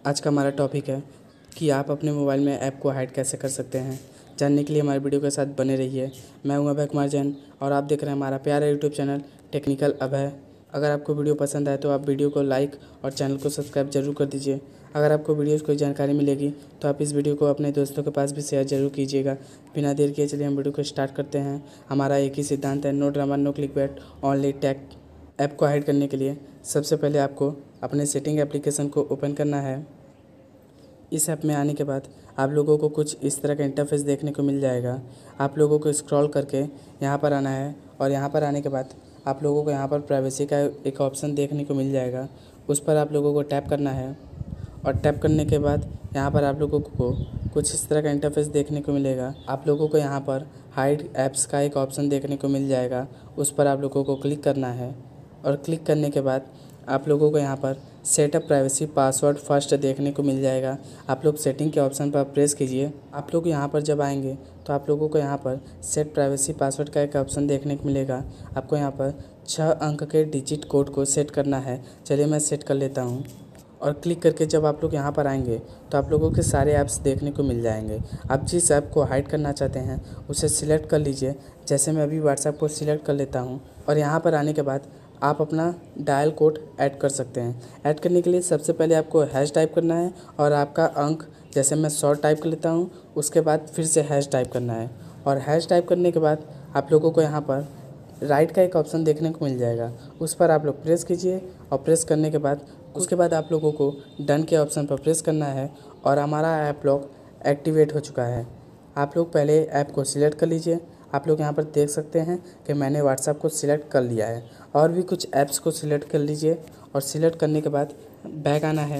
आज का हमारा टॉपिक है कि आप अपने मोबाइल में ऐप को हाइड कैसे कर सकते हैं। जानने के लिए हमारे वीडियो के साथ बने रहिए। मैं हूं अभय कुमार जैन और आप देख रहे हैं हमारा प्यारा यूट्यूब चैनल टेक्निकल अभय। अगर आपको वीडियो पसंद आए तो आप वीडियो को लाइक और चैनल को सब्सक्राइब जरूर कर दीजिए। अगर आपको वीडियो से कोई जानकारी मिलेगी तो आप इस वीडियो को अपने दोस्तों के पास भी शेयर जरूर कीजिएगा। बिना देर किए चलिए हम वीडियो को स्टार्ट करते हैं। हमारा एक ही सिद्धांत है, no drama no clickbait, only tech. App को हाइड करने के लिए सबसे पहले आपको अपने सेटिंग एप्लीकेशन को ओपन करना है। इस ऐप में आने के बाद आप लोगों को कुछ इस तरह का इंटरफेस देखने को मिल जाएगा। आप लोगों को स्क्रॉल करके यहाँ पर आना है और यहाँ पर आने के बाद आप लोगों को यहाँ पर प्राइवेसी का एक ऑप्शन देखने को मिल जाएगा। उस पर आप लोगों को टैप करना है और टैप करने के बाद यहाँ पर आप लोगों को कुछ इस तरह का इंटरफेस देखने को मिलेगा। आप लोगों को यहाँ पर हाइड ऐप्स का एक ऑप्शन देखने को मिल जाएगा। उस पर आप लोगों को क्लिक करना है और क्लिक करने के बाद आप लोगों को यहाँ पर सेटअप प्राइवेसी पासवर्ड फर्स्ट देखने को मिल जाएगा। आप लोग सेटिंग के ऑप्शन पर प्रेस कीजिए। आप लोग यहाँ पर जब आएंगे तो आप लोगों को यहाँ पर सेट प्राइवेसी पासवर्ड का एक ऑप्शन देखने को मिलेगा। आपको यहाँ पर 6 अंक के डिजिट कोड को सेट करना है। चलिए मैं सेट कर लेता हूँ और क्लिक करके जब आप लोग यहाँ पर आएंगे तो आप लोगों के सारे ऐप्स देखने को मिल जाएंगे। आप जिस ऐप को हाइड करना चाहते हैं उसे सिलेक्ट कर लीजिए। जैसे मैं अभी व्हाट्सएप को सिलेक्ट कर लेता हूँ और यहाँ पर आने के बाद आप अपना डायल कोड ऐड कर सकते हैं। ऐड करने के लिए सबसे पहले आपको हैश टाइप करना है और आपका अंक, जैसे मैं 100 टाइप कर लेता हूँ, उसके बाद फिर से हैश टाइप करना है और हैश टाइप करने के बाद आप लोगों को यहाँ पर राइट का एक ऑप्शन देखने को मिल जाएगा। उस पर आप लोग प्रेस कीजिए और प्रेस करने के बाद उसके बाद आप लोगों को डन के ऑप्शन पर प्रेस करना है और हमारा ऐप लॉक एक्टिवेट हो चुका है। आप लोग पहले ऐप को सिलेक्ट कर लीजिए। आप लोग यहाँ पर देख सकते हैं कि मैंने व्हाट्सएप को सिलेक्ट कर लिया है और भी कुछ ऐप्स को सिलेक्ट कर लीजिए और सिलेक्ट करने के बाद बैक आना है।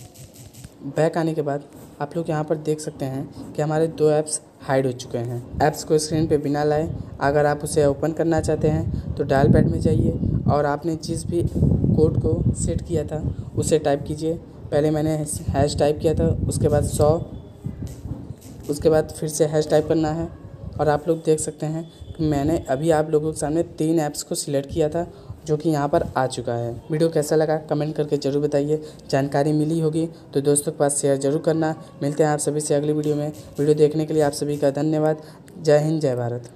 बैक आने के बाद आप लोग यहाँ पर देख सकते हैं कि हमारे 2 ऐप्स हाइड हो चुके हैं। ऐप्स को स्क्रीन पे बिना लाए अगर आप उसे ओपन करना चाहते हैं तो डायल पैड में जाइए और आपने जिस भी कोड को सेट किया था उसे टाइप कीजिए। पहले मैंने हैश टाइप किया था, उसके बाद 100, उसके बाद फिर से हैश टाइप करना है और आप लोग देख सकते हैं कि मैंने अभी आप लोगों के सामने 3 ऐप्स को सिलेक्ट किया था जो कि यहाँ पर आ चुका है। वीडियो कैसा लगा कमेंट करके ज़रूर बताइए। जानकारी मिली होगी तो दोस्तों के पास शेयर ज़रूर करना। मिलते हैं आप सभी से अगली वीडियो में। वीडियो देखने के लिए आप सभी का धन्यवाद। जय हिंद, जय भारत।